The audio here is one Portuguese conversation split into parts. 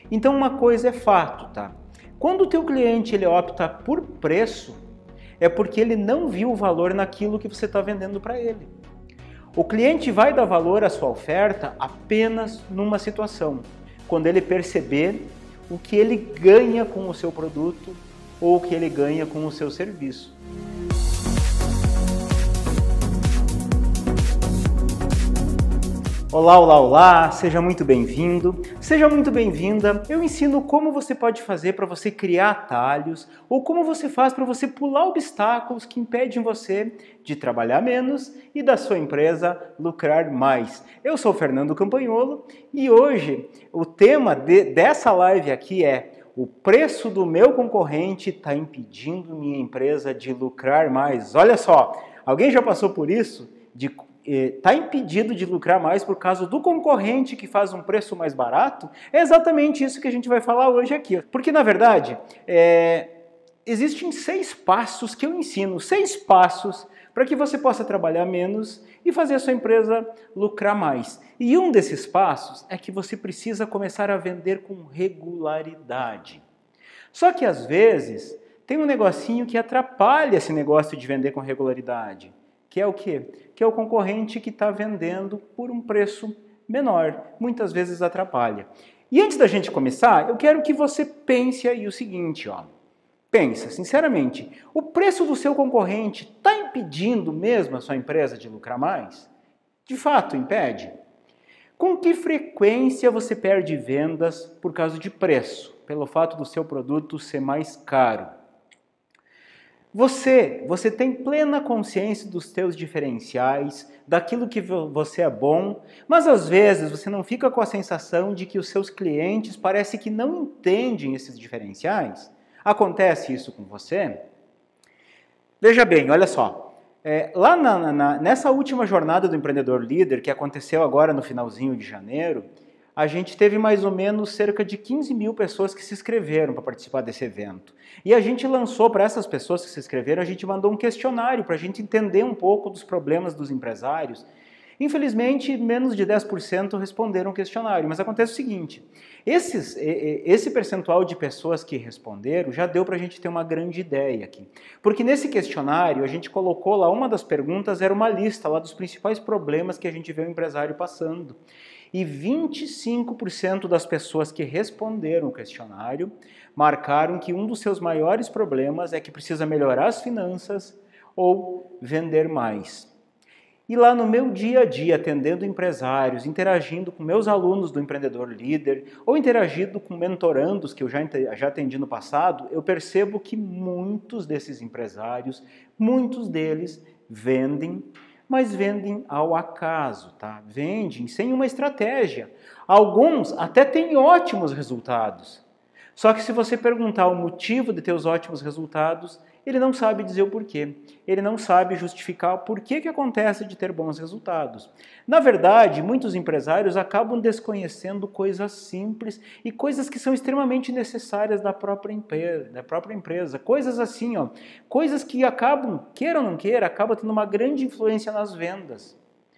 Então uma coisa é fato, tá? Quando o teu cliente ele opta por preço, é porque ele não viu o valor naquilo que você está vendendo para ele. O cliente vai dar valor à sua oferta apenas numa situação, quando ele perceber o que ele ganha com o seu produto ou o que ele ganha com o seu serviço. Olá, olá, olá, seja muito bem-vindo, seja muito bem-vinda. Eu ensino como você pode fazer para você criar atalhos ou como você faz para você pular obstáculos que impedem você de trabalhar menos e da sua empresa lucrar mais. Eu sou o Fernando Campagnolo e hoje o tema dessa live aqui é: o preço do meu concorrente está impedindo minha empresa de lucrar mais. Olha só, alguém já passou por isso? Está impedido de lucrar mais por causa do concorrente que faz um preço mais barato? É exatamente isso que a gente vai falar hoje aqui. Porque, na verdade, existem 6 passos que eu ensino, 6 passos para que você possa trabalhar menos e fazer a sua empresa lucrar mais. E um desses passos é que você precisa começar a vender com regularidade. Só que, às vezes, tem um negocinho que atrapalha esse negócio de vender com regularidade. Que é o quê? Que é o concorrente que está vendendo por um preço menor. Muitas vezes atrapalha. E antes da gente começar, eu quero que você pense aí o seguinte, ó. Pensa, sinceramente, o preço do seu concorrente está impedindo mesmo a sua empresa de lucrar mais? De fato, impede? Com que frequência você perde vendas por causa de preço, pelo fato do seu produto ser mais caro? Você tem plena consciência dos teus diferenciais, daquilo que você é bom, mas às vezes você não fica com a sensação de que os seus clientes parece que não entendem esses diferenciais? Acontece isso com você? Veja bem, olha só, lá nessa última jornada do Empreendedor Líder, que aconteceu agora no finalzinho de janeiro, a gente teve mais ou menos cerca de 15 mil pessoas que se inscreveram para participar desse evento. E a gente lançou para essas pessoas que se inscreveram, a gente mandou um questionário para a gente entender um pouco dos problemas dos empresários. Infelizmente, menos de 10% responderam o questionário, mas acontece o seguinte, esse percentual de pessoas que responderam já deu para a gente ter uma grande ideia aqui. Porque nesse questionário, a gente colocou lá, uma das perguntas era uma lista lá dos principais problemas que a gente vê o empresário passando. E 25% das pessoas que responderam o questionário marcaram que um dos seus maiores problemas é que precisa melhorar as finanças ou vender mais. E lá no meu dia a dia, atendendo empresários, interagindo com meus alunos do Empreendedor Líder ou interagindo com mentorandos que eu já atendi no passado, eu percebo que muitos desses empresários, muitos deles vendem, mas vendem ao acaso, tá? Vendem sem uma estratégia. Alguns até têm ótimos resultados. Só que se você perguntar o motivo de ter os ótimos resultados, ele não sabe dizer o porquê. Ele não sabe justificar o porquê que acontece de ter bons resultados. Na verdade, muitos empresários acabam desconhecendo coisas simples e coisas que são extremamente necessárias da própria empresa. Coisas assim, ó, coisas que acabam, queira ou não queira, acabam tendo uma grande influência nas vendas.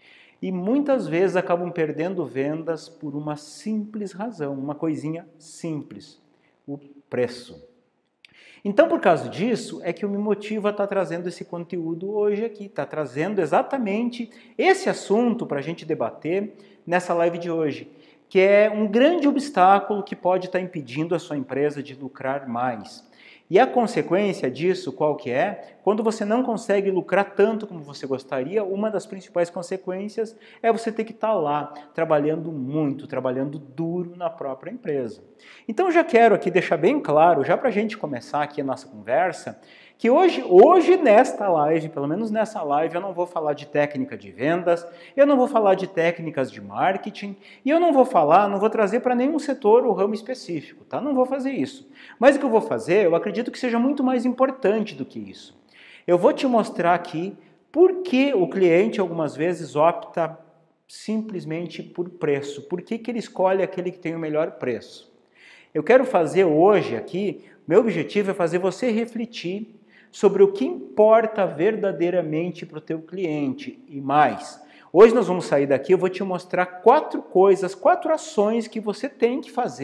E muitas vezes acabam perdendo vendas por uma simples razão, uma coisinha simples: o preço. Então, por causa disso, é que eu me motivo a estar trazendo esse conteúdo hoje aqui, está trazendo exatamente esse assunto para a gente debater nessa live de hoje, que é um grande obstáculo que pode estar impedindo a sua empresa de lucrar mais. E a consequência disso, qual que é? Quando você não consegue lucrar tanto como você gostaria, uma das principais consequências é você ter que estar lá, trabalhando muito, trabalhando duro na própria empresa. Então eu já quero aqui deixar bem claro, já para a gente começar aqui a nossa conversa, que hoje nesta live, pelo menos nessa live, eu não vou falar de técnica de vendas, eu não vou falar de técnicas de marketing, e eu não vou trazer para nenhum setor ou ramo específico, tá? Não vou fazer isso. Mas o que eu vou fazer, eu acredito que seja muito mais importante do que isso. Eu vou te mostrar aqui por que o cliente algumas vezes opta simplesmente por preço, por que ele escolhe aquele que tem o melhor preço. Eu quero fazer hoje aqui, meu objetivo é fazer você refletir sobre o que importa verdadeiramente para o teu cliente e mais. Hoje nós vamos sair daqui, eu vou te mostrar 4 ações que você tem que fazer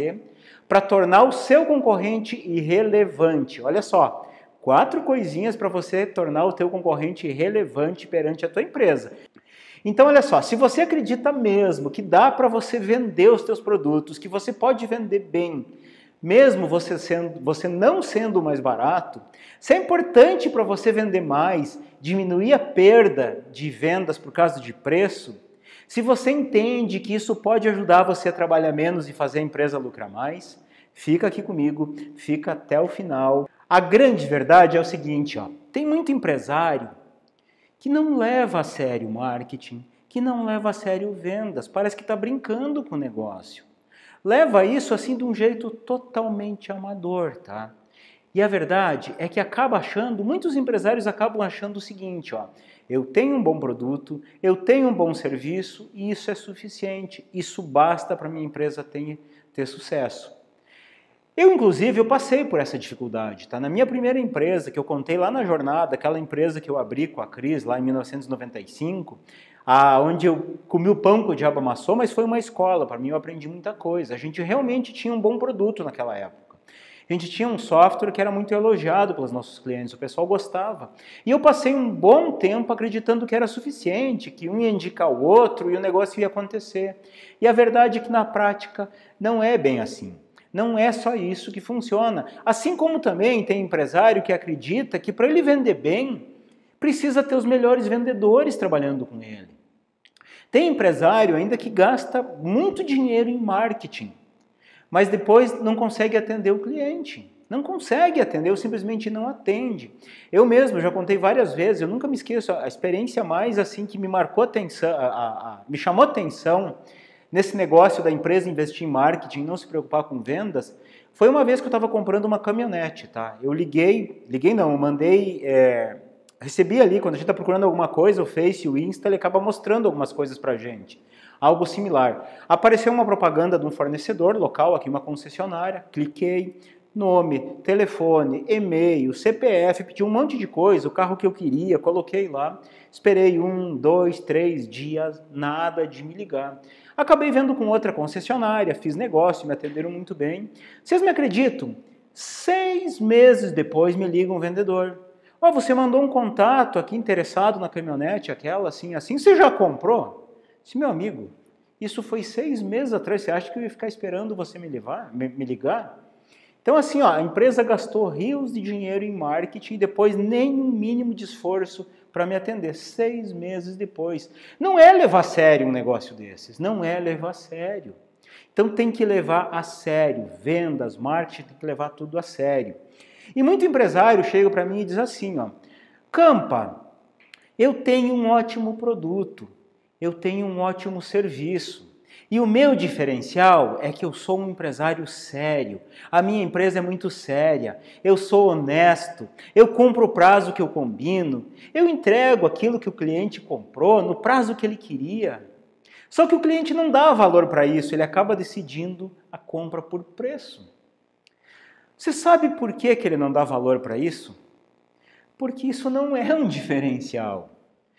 para tornar o seu concorrente irrelevante. Olha só, 4 coisinhas para você tornar o teu concorrente irrelevante perante a tua empresa. Então, olha só, se você acredita mesmo que dá para você vender os teus produtos, que você pode vender bem, mesmo você não sendo mais barato, se é importante para você vender mais, diminuir a perda de vendas por causa de preço, se você entende que isso pode ajudar você a trabalhar menos e fazer a empresa lucrar mais, fica aqui comigo, fica até o final. A grande verdade é o seguinte, ó, tem muito empresário que não leva a sério o marketing, que não leva a sério vendas, parece que está brincando com o negócio. Leva isso assim de um jeito totalmente amador, tá? E a verdade é que muitos empresários acabam achando o seguinte, ó, eu tenho um bom produto, eu tenho um bom serviço e isso é suficiente, isso basta para minha empresa ter sucesso. Inclusive, eu passei por essa dificuldade, tá? Na minha primeira empresa, que eu contei lá na jornada, aquela empresa que eu abri com a Cris lá em 1995, onde eu comi o pão que o diabo amassou, mas foi uma escola, para mim eu aprendi muita coisa. A gente realmente tinha um bom produto naquela época. A gente tinha um software que era muito elogiado pelos nossos clientes, o pessoal gostava. E eu passei um bom tempo acreditando que era suficiente, que um ia indicar o outro e o negócio ia acontecer. E a verdade é que na prática não é bem assim. Não é só isso que funciona. Assim como também tem empresário que acredita que para ele vender bem, precisa ter os melhores vendedores trabalhando com ele. Tem empresário ainda que gasta muito dinheiro em marketing, mas depois não consegue atender o cliente. Não consegue atender, ou simplesmente não atende. Eu mesmo já contei várias vezes, eu nunca me esqueço, a experiência mais assim que me marcou atenção, me chamou atenção nesse negócio da empresa investir em marketing e não se preocupar com vendas, foi uma vez que eu estava comprando uma caminhonete, tá? Eu recebi ali, quando a gente está procurando alguma coisa, o Face, o Insta, ele acaba mostrando algumas coisas para a gente. Algo similar. Apareceu uma propaganda de um fornecedor local, aqui uma concessionária, cliquei, nome, telefone, e-mail, CPF, pedi um monte de coisa, o carro que eu queria, coloquei lá, esperei 1, 2, 3 dias, nada de me ligar. Acabei vendo com outra concessionária, fiz negócio, me atenderam muito bem. Vocês me acreditam? 6 meses depois me liga um vendedor. Você mandou um contato aqui interessado na caminhonete, aquela assim, você já comprou? Disse, meu amigo, isso foi 6 meses atrás, você acha que eu ia ficar esperando você me ligar? Então assim, a empresa gastou rios de dinheiro em marketing e depois nem um mínimo de esforço para me atender, 6 meses depois. Não é levar a sério um negócio desses, não é levar a sério. Então tem que levar a sério, vendas, marketing, tem que levar tudo a sério. E muito empresário chega para mim e diz assim, Campa, eu tenho um ótimo produto, eu tenho um ótimo serviço, e o meu diferencial é que eu sou um empresário sério, a minha empresa é muito séria, eu sou honesto, eu cumpro o prazo que eu combino, eu entrego aquilo que o cliente comprou no prazo que ele queria. Só que o cliente não dá valor para isso, ele acaba decidindo a compra por preço. Você sabe por que ele não dá valor para isso? Porque isso não é um diferencial.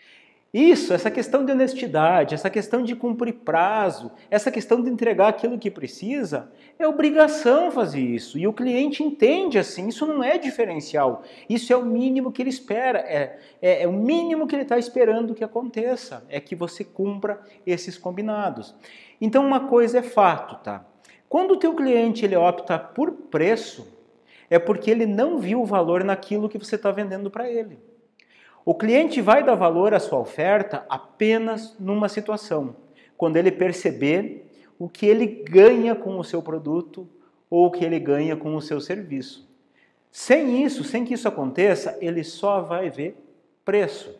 Essa questão de honestidade, essa questão de cumprir prazo, essa questão de entregar aquilo que precisa, é obrigação fazer isso. E o cliente entende assim, isso não é diferencial. Isso é o mínimo que ele espera, é o mínimo que ele está esperando que aconteça, é que você cumpra esses combinados. Então uma coisa é fato, tá? Quando o teu cliente ele opta por preço, é porque ele não viu o valor naquilo que você está vendendo para ele. O cliente vai dar valor à sua oferta apenas numa situação, quando ele perceber o que ele ganha com o seu produto ou o que ele ganha com o seu serviço. Sem que isso aconteça, ele só vai ver preço.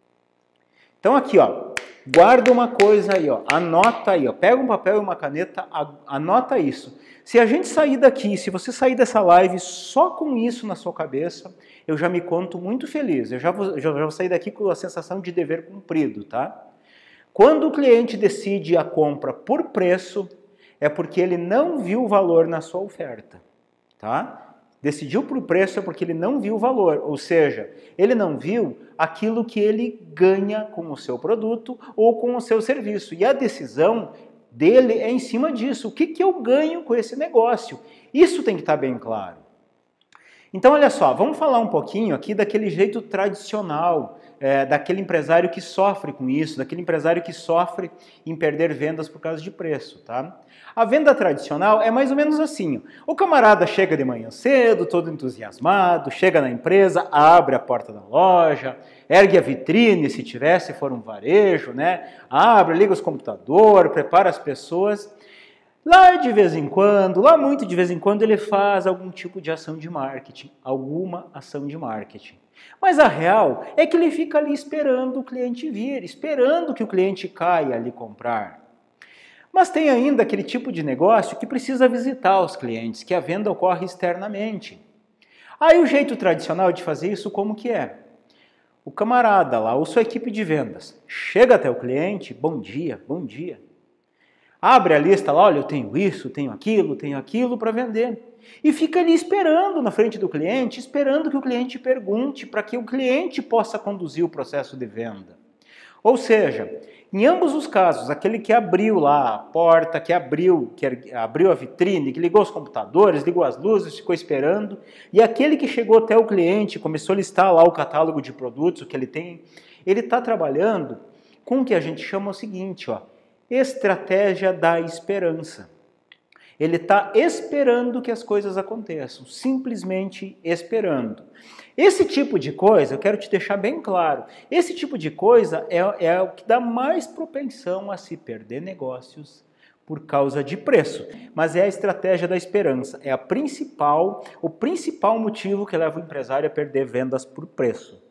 Então aqui, guarda uma coisa aí, anota aí, pega um papel e uma caneta, anota isso. Se a gente sair daqui, se você sair dessa live só com isso na sua cabeça, eu já me conto muito feliz. Eu já vou sair daqui com a sensação de dever cumprido, tá? Quando o cliente decide a compra por preço, é porque ele não viu o valor na sua oferta, tá? Decidiu por preço é porque ele não viu o valor, ou seja, ele não viu aquilo que ele ganha com o seu produto ou com o seu serviço. E a decisão dele é em cima disso. O que eu ganho com esse negócio? Isso tem que estar bem claro. Então, olha só, vamos falar um pouquinho aqui daquele jeito tradicional, daquele empresário que sofre com isso, daquele empresário que sofre em perder vendas por causa de preço, tá? A venda tradicional é mais ou menos assim. O camarada chega de manhã cedo, todo entusiasmado, chega na empresa, abre a porta da loja, ergue a vitrine, se for um varejo, né? Abre, liga os computadores, prepara as pessoas. Lá de vez em quando, lá muito de vez em quando, ele faz algum tipo de ação de marketing, alguma ação de marketing. Mas a real é que ele fica ali esperando o cliente vir, esperando que o cliente caia ali comprar. Mas tem ainda aquele tipo de negócio que precisa visitar os clientes, que a venda ocorre externamente. Aí o jeito tradicional de fazer isso como que é? O camarada lá, ou sua equipe de vendas, chega até o cliente, bom dia, bom dia. Abre a lista lá, olha, eu tenho isso, tenho aquilo para vender. E fica ali esperando na frente do cliente, esperando que o cliente pergunte, para que o cliente possa conduzir o processo de venda. Ou seja, em ambos os casos, aquele que abriu lá a porta, que abriu a vitrine, que ligou os computadores, ligou as luzes, ficou esperando, e aquele que chegou até o cliente, começou a listar lá o catálogo de produtos, o que ele tem, ele está trabalhando com o que a gente chama o seguinte, ó, estratégia da esperança. Ele está esperando que as coisas aconteçam, simplesmente esperando. Esse tipo de coisa, eu quero te deixar bem claro, esse tipo de coisa é o que dá mais propensão a se perder negócios por causa de preço. Mas é a estratégia da esperança, é o principal motivo que leva o empresário a perder vendas por preço.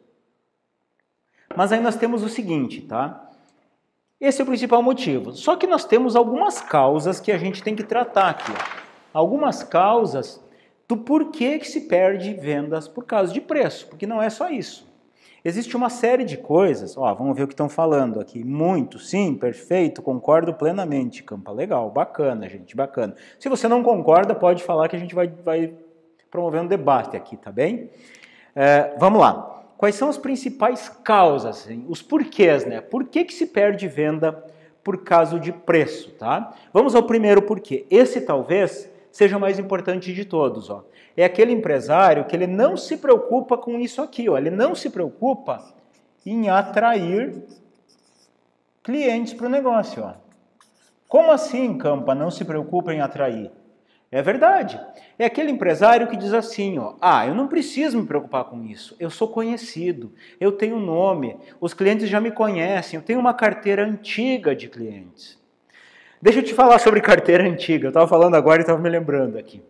Mas aí nós temos o seguinte, tá? Esse é o principal motivo. Só que nós temos algumas causas que a gente tem que tratar aqui. Algumas causas do porquê que se perde vendas por causa de preço, porque não é só isso. Existe uma série de coisas, vamos ver o que estão falando aqui. Muito, sim, perfeito, concordo plenamente, Campa. Legal, bacana, gente, bacana. Se você não concorda, pode falar que a gente vai promover um debate aqui, tá bem? Vamos lá. Quais são as principais causas, hein? Os porquês, né? Por que se perde venda por causa de preço, tá? Vamos ao primeiro porquê. Esse talvez seja o mais importante de todos, ó. É aquele empresário que ele não se preocupa com isso aqui, ó. Ele não se preocupa em atrair clientes para o negócio, ó. Como assim, Campa, não se preocupa em atrair? É verdade. É aquele empresário que diz assim, ó, eu não preciso me preocupar com isso, eu sou conhecido, eu tenho nome, os clientes já me conhecem, eu tenho uma carteira antiga de clientes. Deixa eu te falar sobre carteira antiga, eu estava falando agora e estava me lembrando aqui.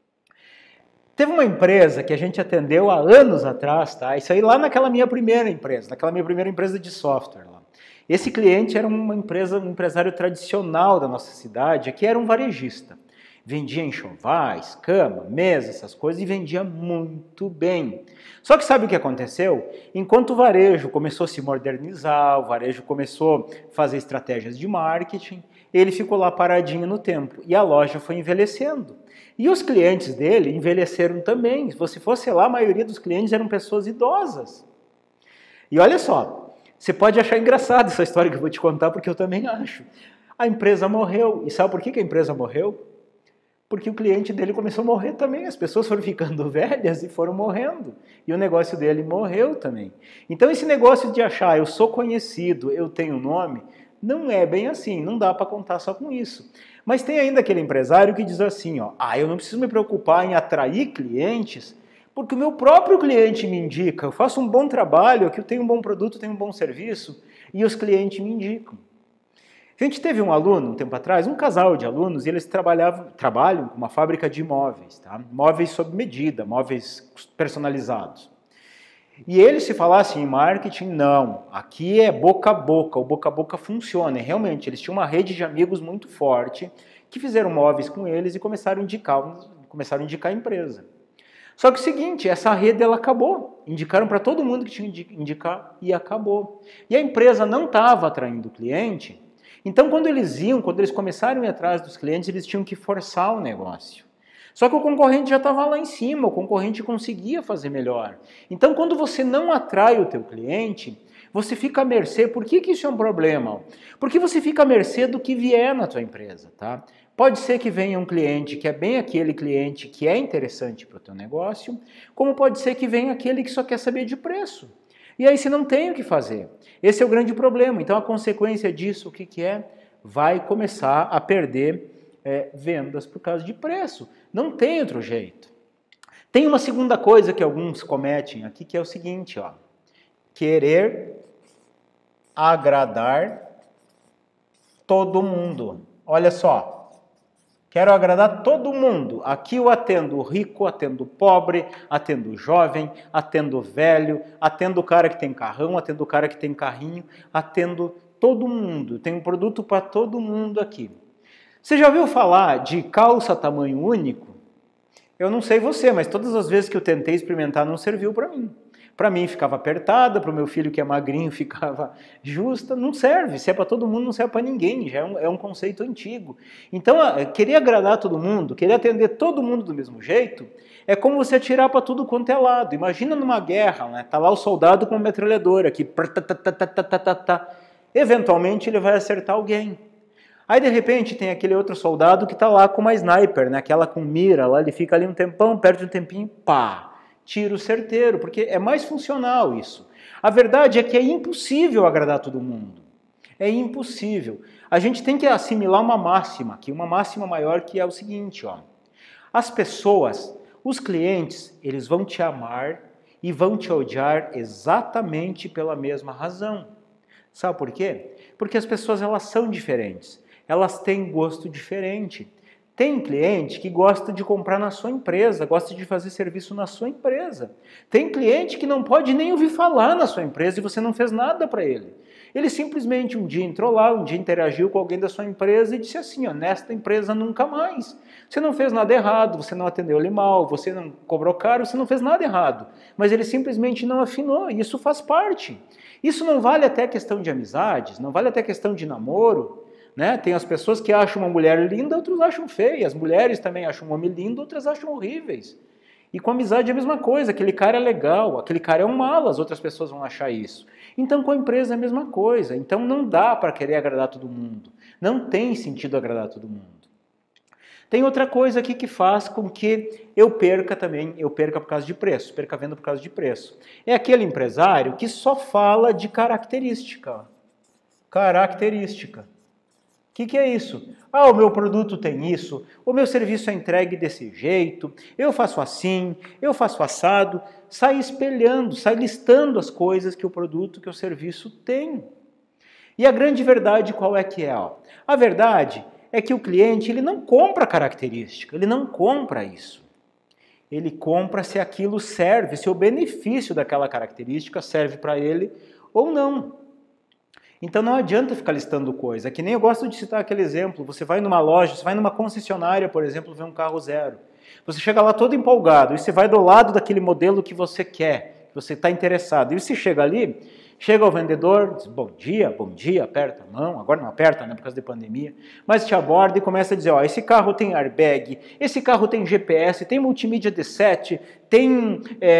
Teve uma empresa que a gente atendeu há anos atrás, tá? Isso aí lá naquela minha primeira empresa de software lá. Esse cliente era um empresário tradicional da nossa cidade, que era um varejista. Vendia enxovais, cama, mesa, essas coisas, e vendia muito bem. Só que sabe o que aconteceu? Enquanto o varejo começou a se modernizar, o varejo começou a fazer estratégias de marketing, ele ficou lá paradinho no tempo, e a loja foi envelhecendo. E os clientes dele envelheceram também. Se você fosse lá, a maioria dos clientes eram pessoas idosas. E olha só, você pode achar engraçado essa história que eu vou te contar, porque eu também acho. A empresa morreu. E sabe por que a empresa morreu? Porque o cliente dele começou a morrer também. As pessoas foram ficando velhas e foram morrendo. E o negócio dele morreu também. Então esse negócio de achar, eu sou conhecido, eu tenho nome, não é bem assim. Não dá para contar só com isso. Mas tem ainda aquele empresário que diz assim, ó, eu não preciso me preocupar em atrair clientes, porque o meu próprio cliente me indica. Eu faço um bom trabalho, aqui eu tenho um bom produto, tenho um bom serviço, e os clientes me indicam. A gente teve um aluno, um tempo atrás, um casal de alunos, e eles trabalham com uma fábrica de móveis, tá? Móveis sob medida, móveis personalizados. E eles se falassem em marketing, não, aqui é boca a boca, o boca a boca funciona. E realmente, eles tinham uma rede de amigos muito forte, que fizeram móveis com eles e começaram a indicar a empresa. Só que o seguinte, essa rede ela acabou, indicaram para todo mundo que tinha que indicar e acabou. E a empresa não estava atraindo o cliente. Então, quando eles começaram a ir atrás dos clientes, eles tinham que forçar o negócio. Só que o concorrente já estava lá em cima, o concorrente conseguia fazer melhor. Então, quando você não atrai o teu cliente, Você fica à mercê. Por que isso é um problema? Porque você fica à mercê do que vier na tua empresa, tá? Pode ser que venha um cliente que é bem aquele cliente que é interessante para o teu negócio, como pode ser que venha aquele que só quer saber de preço. E aí você não tem o que fazer. Esse é o grande problema. Então a consequência disso, o que é? Vai começar a perder vendas por causa de preço. Não tem outro jeito. Tem uma segunda coisa que alguns cometem aqui, que é o seguinte, ó. Querer agradar todo mundo. Olha só, quero agradar todo mundo. Aqui eu atendo o rico, atendo o pobre, atendo o jovem, atendo o velho, atendo o cara que tem carrão, atendo o cara que tem carrinho, atendo todo mundo. Tem um produto para todo mundo aqui. Você já ouviu falar de calça tamanho único? Eu não sei você, mas todas as vezes que eu tentei experimentar não serviu para mim. Para mim ficava apertada, para o meu filho que é magrinho ficava justa, não serve. Se é para todo mundo, não serve para ninguém, já é um conceito antigo. Então, querer agradar todo mundo, querer atender todo mundo do mesmo jeito, é como você atirar para tudo quanto é lado. Imagina numa guerra, né? Tá lá o soldado com uma metralhadora, que eventualmente ele vai acertar alguém. Aí de repente tem aquele outro soldado que está lá com uma sniper, né? Aquela com mira, lá ele fica ali um tempão, perde um tempinho, pá! Tiro certeiro, porque é mais funcional isso. A verdade é que é impossível agradar todo mundo. É impossível. A gente tem que assimilar uma máxima aqui, uma máxima maior, que é o seguinte, ó. As pessoas, os clientes, eles vão te amar e vão te odiar exatamente pela mesma razão. Sabe por quê? Porque as pessoas, elas são diferentes. Elas têm gosto diferente. Tem cliente que gosta de comprar na sua empresa, gosta de fazer serviço na sua empresa. Tem cliente que não pode nem ouvir falar na sua empresa e você não fez nada para ele. Ele simplesmente um dia entrou lá, um dia interagiu com alguém da sua empresa e disse assim, ó, nesta empresa nunca mais. Você não fez nada errado, você não atendeu ele mal, você não cobrou caro, você não fez nada errado. Mas ele simplesmente não afinou e isso faz parte. Isso não vale até questão de amizades, não vale até questão de namoro. Né? Tem as pessoas que acham uma mulher linda, outros acham feia. As mulheres também acham um homem lindo, outras acham horríveis. E com amizade é a mesma coisa. Aquele cara é legal, aquele cara é um mala, as outras pessoas vão achar isso. Então com a empresa é a mesma coisa. Então não dá para querer agradar todo mundo. Não tem sentido agradar todo mundo. Tem outra coisa aqui que faz com que eu perca por causa de preço, perca a venda por causa de preço. É aquele empresário que só fala de característica. Característica. O que é isso? Ah, o meu produto tem isso, o meu serviço é entregue desse jeito, eu faço assim, eu faço assado. Sai espelhando, sai listando as coisas que o produto, que o serviço tem. E a grande verdade qual é que é? Ó? A verdade é que o cliente ele não compra característica, ele não compra isso. Ele compra se aquilo serve, se o benefício daquela característica serve para ele ou não. Então não adianta ficar listando coisa, que nem eu gosto de citar aquele exemplo, você vai numa loja, você vai numa concessionária, por exemplo, ver um carro zero. Você chega lá todo empolgado e você vai do lado daquele modelo que você quer, que você está interessado. E você chega ali, chega o vendedor, diz bom dia, aperta a mão, agora não aperta, né, por causa da pandemia, mas te aborda e começa a dizer, ó, esse carro tem airbag, esse carro tem GPS, tem multimídia D7, tem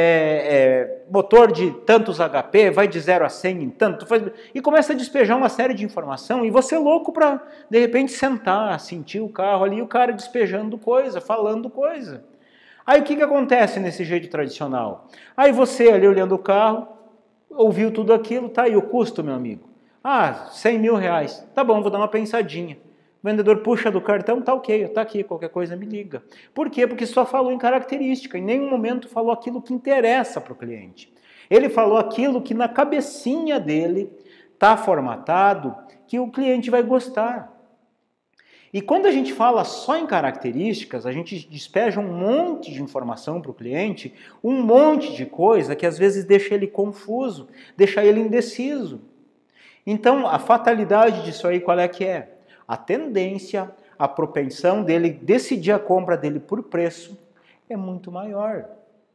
motor de tantos HP, vai de 0 a 100 em tanto, e começa a despejar uma série de informação, e você é louco para, de repente, sentar, sentir o carro ali, e o cara despejando coisa, falando coisa. Aí o que acontece nesse jeito tradicional? Aí você ali olhando o carro, ouviu tudo aquilo, tá aí o custo, meu amigo. Ah, 100 mil reais. Tá bom, vou dar uma pensadinha. O vendedor puxa do cartão, tá ok, tá aqui, qualquer coisa me liga. Por quê? Porque só falou em característica, em nenhum momento falou aquilo que interessa para o cliente. Ele falou aquilo que na cabecinha dele está formatado, que o cliente vai gostar. E quando a gente fala só em características, a gente despeja um monte de informação para o cliente, um monte de coisa que às vezes deixa ele confuso, deixa ele indeciso. Então, a fatalidade disso aí qual é que é? A tendência, a propensão dele decidir a compra dele por preço é muito maior.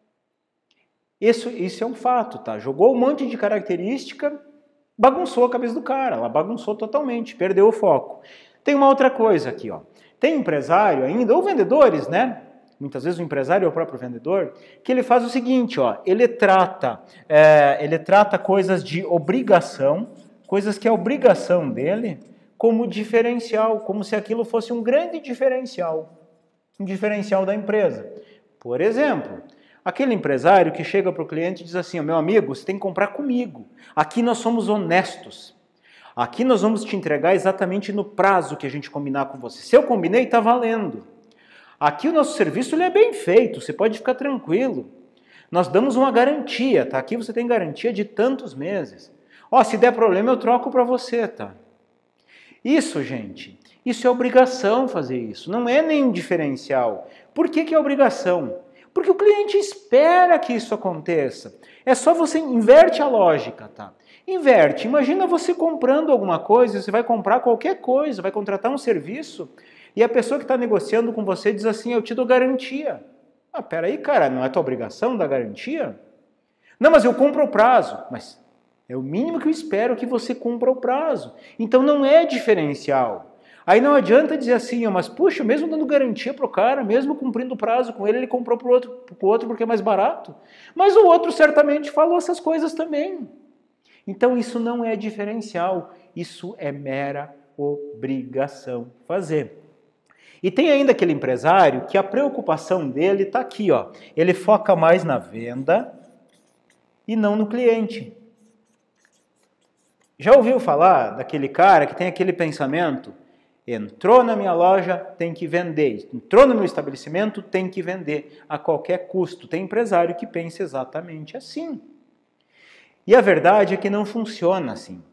Isso é um fato, tá? Jogou um monte de característica, bagunçou a cabeça do cara, ela bagunçou totalmente, perdeu o foco. Tem uma outra coisa aqui, ó. Tem empresário ainda, ou vendedores, né? muitas vezes o empresário é o próprio vendedor, que ele faz o seguinte, ó, ele trata coisas de obrigação, coisas que é obrigação dele, como diferencial, como se aquilo fosse um grande diferencial, um diferencial da empresa. Por exemplo, aquele empresário que chega para o cliente e diz assim, meu amigo, você tem que comprar comigo, aqui nós somos honestos, aqui nós vamos te entregar exatamente no prazo que a gente combinar com você. Se eu combinei, está valendo. Aqui o nosso serviço ele é bem feito, você pode ficar tranquilo. Nós damos uma garantia, tá? Aqui você tem garantia de tantos meses. Ó, se der problema eu troco para você, tá? Isso, gente, isso é obrigação fazer isso, não é nem diferencial. Por que é obrigação? Porque o cliente espera que isso aconteça. É só você inverte a lógica, tá? Inverte. Imagina você comprando alguma coisa, você vai comprar qualquer coisa, vai contratar um serviço, e a pessoa que está negociando com você diz assim, eu te dou garantia. Ah, peraí, cara, não é tua obrigação dar garantia? Não, mas eu cumpro o prazo. Mas é o mínimo que eu espero que você cumpra o prazo. Então não é diferencial. Aí não adianta dizer assim, mas puxa, mesmo dando garantia para o cara, mesmo cumprindo o prazo com ele, ele comprou para o outro porque é mais barato. Mas o outro certamente falou essas coisas também. Então isso não é diferencial, isso é mera obrigação fazer. E tem ainda aquele empresário que a preocupação dele está aqui, ó. Ele foca mais na venda e não no cliente. Já ouviu falar daquele cara que tem aquele pensamento? Entrou na minha loja, tem que vender. Entrou no meu estabelecimento, tem que vender a qualquer custo. Tem empresário que pensa exatamente assim. E a verdade é que não funciona assim.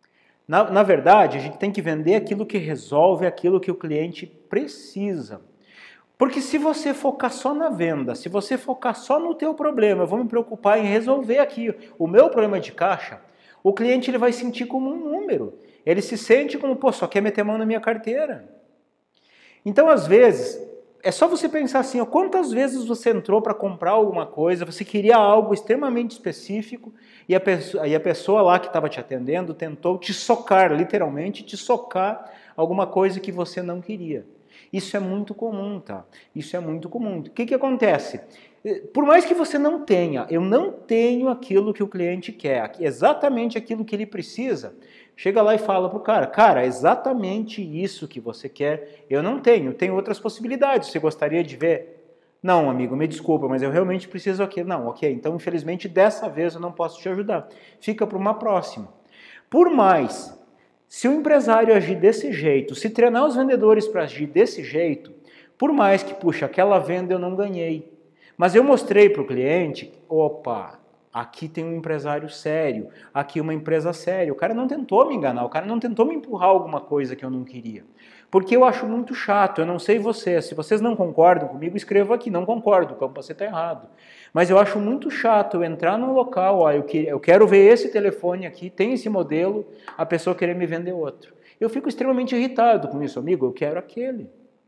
Na verdade, a gente tem que vender aquilo que resolve aquilo que o cliente precisa. Porque se você focar só na venda, se você focar só no teu problema, eu vou me preocupar em resolver aqui o meu problema de caixa, o cliente ele vai sentir como um número. Ele se sente como, pô, só quer meter a mão na minha carteira. Então, às vezes, é só você pensar assim, ó, quantas vezes você entrou para comprar alguma coisa, você queria algo extremamente específico e a pessoa lá que estava te atendendo tentou te socar, literalmente te socar alguma coisa que você não queria. Isso é muito comum, tá? Isso é muito comum. O que acontece? Por mais que você não tenha, eu não tenho aquilo que o cliente quer, exatamente aquilo que ele precisa, chega lá e fala pro cara, exatamente isso que você quer, eu não tenho, tenho outras possibilidades, você gostaria de ver? Não, amigo, me desculpa, mas eu realmente preciso aqui. Não, ok, então infelizmente dessa vez eu não posso te ajudar. Fica para uma próxima. Por mais, se o empresário agir desse jeito, se treinar os vendedores para agir desse jeito, por mais que, puxa, aquela venda eu não ganhei, mas eu mostrei para o cliente, opa, aqui tem um empresário sério, aqui uma empresa séria. O cara não tentou me enganar, o cara não tentou me empurrar alguma coisa que eu não queria. Porque eu acho muito chato, eu não sei vocês, se vocês não concordam comigo, escrevam aqui, não concordo, como você está errado. Mas eu acho muito chato eu entrar num local, ó, eu quero ver esse telefone aqui, tem esse modelo, a pessoa querer me vender outro. Eu fico extremamente irritado com isso, amigo, eu quero aquele.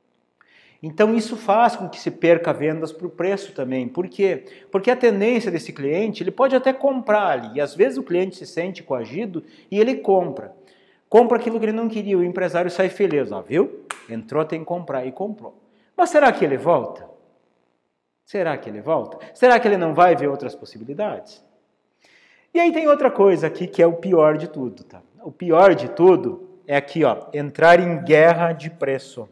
Então isso faz com que se perca vendas por preço também. Por quê? Porque a tendência desse cliente, ele pode até comprar ali, e às vezes o cliente se sente coagido e ele compra. Compra aquilo que ele não queria, o empresário sai feliz, ó, viu? Entrou, tem que comprar, e comprou. Mas será que ele volta? Será que ele volta? Será que ele não vai ver outras possibilidades? E aí tem outra coisa aqui que é o pior de tudo, tá? O pior de tudo é aqui, ó, entrar em guerra de preço.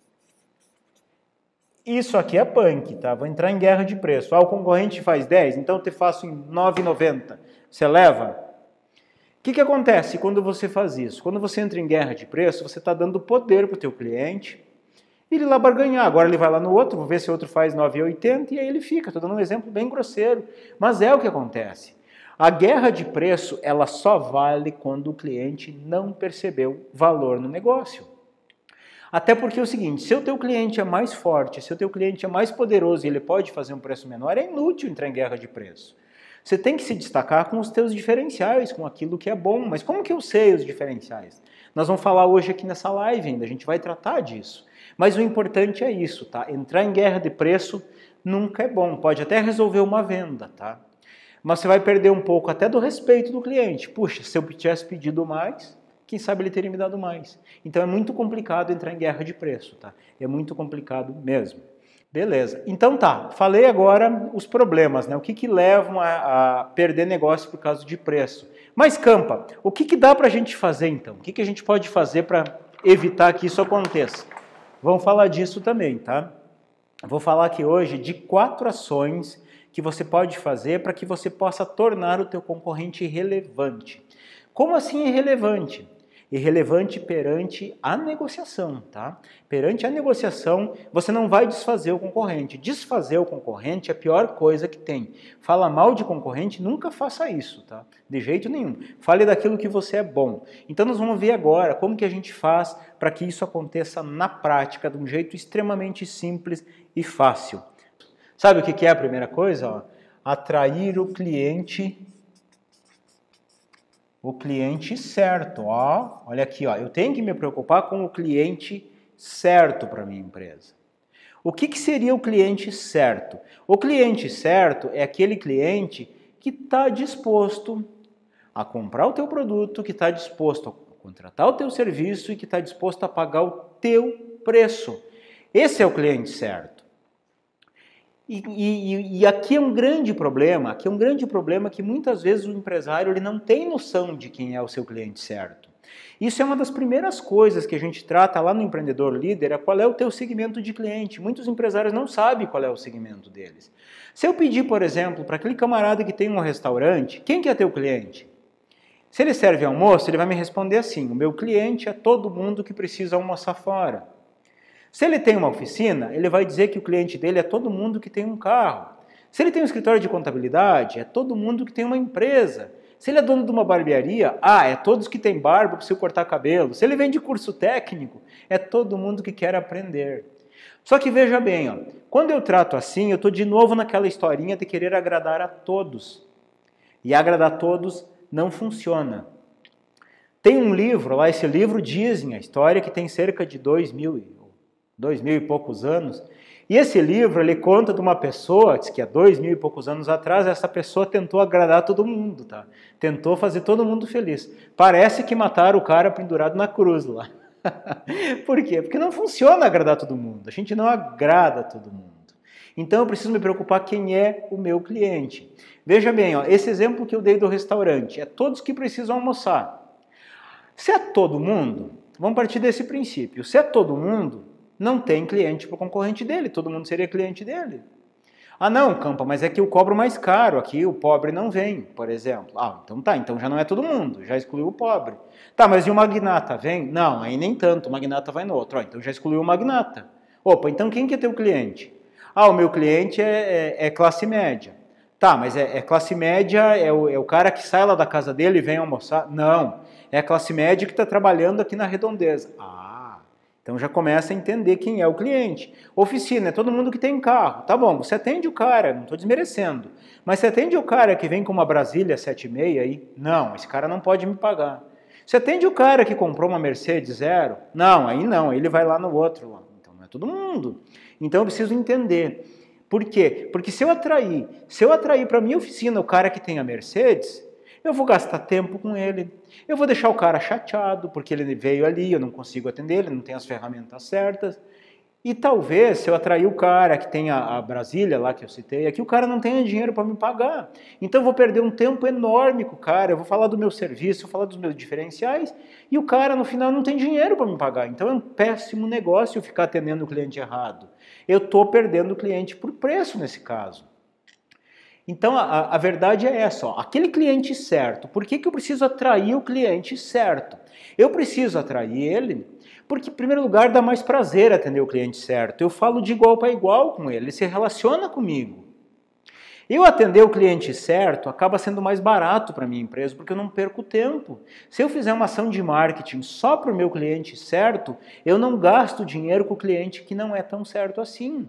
Isso aqui é punk, tá? Vou entrar em guerra de preço. Ah, o concorrente faz 10, então eu te faço em R$ 9,90. Você leva? O que acontece quando você faz isso? Quando você entra em guerra de preço, você está dando poder para o teu cliente e ele lá barganhar. Agora ele vai lá no outro, vou ver se o outro faz 9,80 e aí ele fica. Estou dando um exemplo bem grosseiro, mas é o que acontece. A guerra de preço, ela só vale quando o cliente não percebeu valor no negócio. Até porque é o seguinte, se o teu cliente é mais forte, se o teu cliente é mais poderoso e ele pode fazer um preço menor, é inútil entrar em guerra de preço. Você tem que se destacar com os teus diferenciais, com aquilo que é bom. Mas como que eu sei os diferenciais? Nós vamos falar hoje aqui nessa live ainda, a gente vai tratar disso. Mas o importante é isso, tá? Entrar em guerra de preço nunca é bom, pode até resolver uma venda, tá? Mas você vai perder um pouco até do respeito do cliente. Puxa, se eu tivesse pedido mais, quem sabe ele teria me dado mais. Então é muito complicado entrar em guerra de preço, tá? É muito complicado mesmo. Beleza. Então tá, falei agora os problemas, né? O que levam a perder negócio por causa de preço. Mas, Campa, o que dá para a gente fazer então? O que a gente pode fazer para evitar que isso aconteça? Vamos falar disso também, tá? Vou falar aqui hoje de 4 ações que você pode fazer para que você possa tornar o teu concorrente irrelevante. Como assim irrelevante? Irrelevante perante a negociação, tá? Perante a negociação, você não vai desfazer o concorrente. Desfazer o concorrente é a pior coisa que tem. Fala mal de concorrente, nunca faça isso, tá? De jeito nenhum. Fale daquilo que você é bom. Então nós vamos ver agora como que a gente faz para que isso aconteça na prática, de um jeito extremamente simples e fácil. Sabe o que é a primeira coisa? Ó? Atrair o cliente certo. Ó, olha aqui, ó, eu tenho que me preocupar com o cliente certo para minha empresa. O que seria o cliente certo? O cliente certo é aquele cliente que está disposto a comprar o teu produto, que está disposto a contratar o teu serviço e que está disposto a pagar o teu preço. Esse é o cliente certo. E aqui é um grande problema, que muitas vezes o empresário ele não tem noção de quem é o seu cliente certo. Isso é uma das primeiras coisas que a gente trata lá no Empreendedor Líder, é qual é o teu segmento de cliente. Muitos empresários não sabem qual é o segmento deles. Se eu pedir, por exemplo, para aquele camarada que tem um restaurante, quem que é teu cliente? Se ele serve almoço, ele vai me responder assim, o meu cliente é todo mundo que precisa almoçar fora. Se ele tem uma oficina, ele vai dizer que o cliente dele é todo mundo que tem um carro. Se ele tem um escritório de contabilidade, é todo mundo que tem uma empresa. Se ele é dono de uma barbearia, é todos que têm barba para cortar cabelo. Se ele vende curso técnico, é todo mundo que quer aprender. Só que veja bem, ó, quando eu trato assim, eu estou de novo naquela historinha de querer agradar a todos. E agradar a todos não funciona. Tem um livro lá, esse livro dizem a história que tem cerca de 2000 e poucos anos, e esse livro ele conta de uma pessoa, diz que há 2000 e poucos anos atrás, essa pessoa tentou agradar todo mundo, tá? Tentou fazer todo mundo feliz. Parece que mataram o cara pendurado na cruz lá. Por quê? Porque não funciona agradar todo mundo, a gente não agrada todo mundo. Então eu preciso me preocupar quem é o meu cliente. Veja bem, ó, esse exemplo que eu dei do restaurante, é todos que precisam almoçar. Se é todo mundo, vamos partir desse princípio, se é todo mundo, não tem cliente para o concorrente dele, todo mundo seria cliente dele. Não, Campa, mas é que eu cobro mais caro, aqui o pobre não vem, por exemplo. Então tá, então já não é todo mundo, já excluiu o pobre. Tá, mas e o magnata vem? Não, aí nem tanto, o magnata vai no outro. Então já excluiu o magnata. Opa, então quem que é teu cliente? O meu cliente é classe média. Tá, mas é classe média, é o cara que sai lá da casa dele e vem almoçar? Não, é a classe média que está trabalhando aqui na redondeza. Então já começa a entender quem é o cliente. Oficina, é todo mundo que tem carro. Tá bom, você atende o cara, não estou desmerecendo. Mas você atende o cara que vem com uma Brasília 76 aí? Não, esse cara não pode me pagar. Você atende o cara que comprou uma Mercedes zero? Não, aí ele vai lá no outro. Então não é todo mundo. Então eu preciso entender. Por quê? Porque se eu atrair para a minha oficina o cara que tem a Mercedes, eu vou gastar tempo com ele, eu vou deixar o cara chateado, porque ele veio ali, eu não consigo atender, ele não tem as ferramentas certas. E talvez, se eu atrair o cara que tem a Brasília lá que eu citei, aqui o cara não tenha dinheiro para me pagar. Então eu vou perder um tempo enorme com o cara, eu vou falar do meu serviço, vou falar dos meus diferenciais, e o cara no final não tem dinheiro para me pagar. Então é um péssimo negócio ficar atendendo o cliente errado. Eu estou perdendo o cliente por preço nesse caso. Então, a verdade é essa, ó, aquele cliente certo. Por que eu preciso atrair o cliente certo? Eu preciso atrair ele porque, em primeiro lugar, dá mais prazer atender o cliente certo. Eu falo de igual para igual com ele se relaciona comigo. Eu atender o cliente certo acaba sendo mais barato para a minha empresa porque eu não perco tempo. Se eu fizer uma ação de marketing só para o meu cliente certo, eu não gasto dinheiro com o cliente que não é tão certo assim.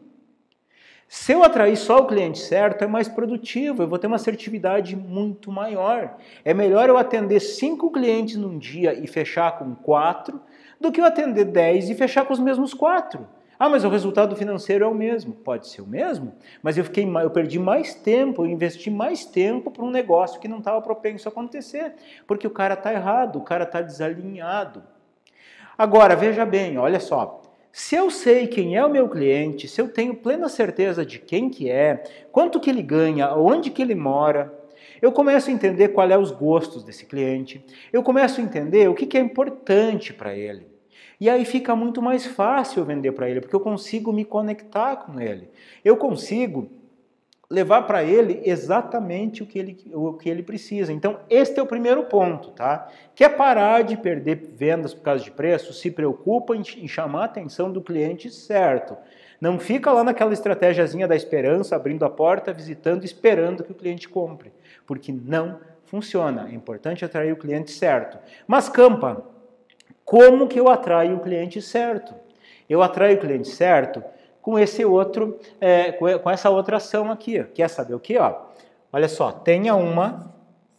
Se eu atrair só o cliente certo, é mais produtivo, eu vou ter uma assertividade muito maior. É melhor eu atender 5 clientes num dia e fechar com 4, do que eu atender 10 e fechar com os mesmos 4. Mas o resultado financeiro é o mesmo. Pode ser o mesmo, mas eu perdi mais tempo, eu investi mais tempo para um negócio que não estava propenso a acontecer, porque o cara está errado, o cara está desalinhado. Agora, veja bem, olha só. Se eu sei quem é o meu cliente, se eu tenho plena certeza de quem que é, quanto que ele ganha, onde que ele mora, eu começo a entender qual é os gostos desse cliente, eu começo a entender o que que é importante para ele. E aí fica muito mais fácil vender para ele, porque eu consigo me conectar com ele. Eu consigo levar para ele exatamente o que ele precisa. Então, este é o primeiro ponto, tá? Quer parar de perder vendas por causa de preço? Se preocupa em chamar a atenção do cliente certo. Não fica lá naquela estratégiazinha da esperança, abrindo a porta, visitando, esperando que o cliente compre, porque não funciona. É importante atrair o cliente certo. Mas, Campa, como que eu atraio o cliente certo? Eu atraio o cliente certo com esse outro, com essa outra ação aqui. Quer saber o que? Olha só, tenha uma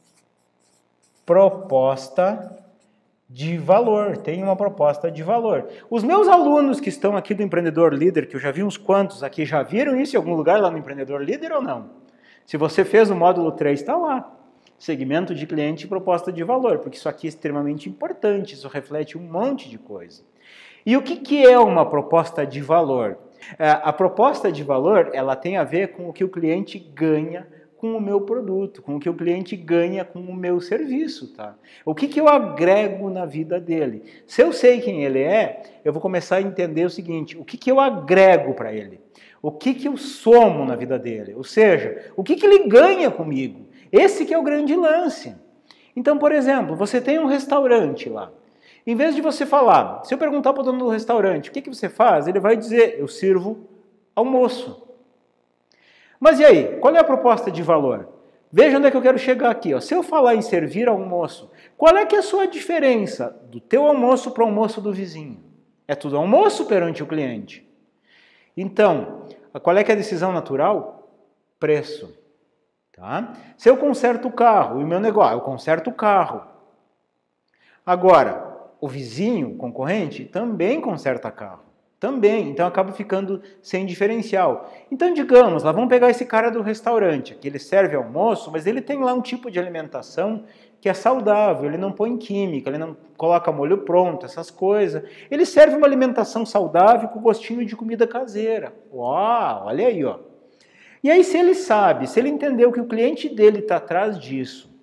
proposta de valor. Tenha uma proposta de valor. Os meus alunos que estão aqui do Empreendedor Líder, que eu já vi uns quantos aqui, já viram isso em algum lugar lá no Empreendedor Líder ou não? Se você fez o módulo 3, está lá. Segmento de cliente e proposta de valor, porque isso aqui é extremamente importante, isso reflete um monte de coisa. E o que é uma proposta de valor? A proposta de valor, ela tem a ver com o que o cliente ganha com o meu produto, com o que o cliente ganha com o meu serviço, tá? O que eu agrego na vida dele? Se eu sei quem ele é, eu vou começar a entender o seguinte, o que eu agrego para ele? O que eu somo na vida dele? Ou seja, o que ele ganha comigo? Esse que é o grande lance. Então, por exemplo, você tem um restaurante lá. Em vez de você falar, se eu perguntar para o dono do restaurante, o que você faz? Ele vai dizer, eu sirvo almoço. Mas e aí, qual é a proposta de valor? Veja onde é que eu quero chegar aqui. Se eu falar em servir almoço, qual é que é a sua diferença do teu almoço para o almoço do vizinho? É tudo almoço perante o cliente. Então, qual é que é a decisão natural? Preço. Tá? Se eu conserto o carro, e o meu negócio, eu conserto o carro. Agora, o vizinho, o concorrente, também conserta carro. Também, então acaba ficando sem diferencial. Então, digamos, lá vamos pegar esse cara do restaurante, que ele serve almoço, mas ele tem lá um tipo de alimentação que é saudável, ele não põe química, ele não coloca molho pronto, essas coisas. Ele serve uma alimentação saudável com gostinho de comida caseira. Uau, olha aí, ó. E aí, se ele sabe, se ele entendeu que o cliente dele está atrás disso,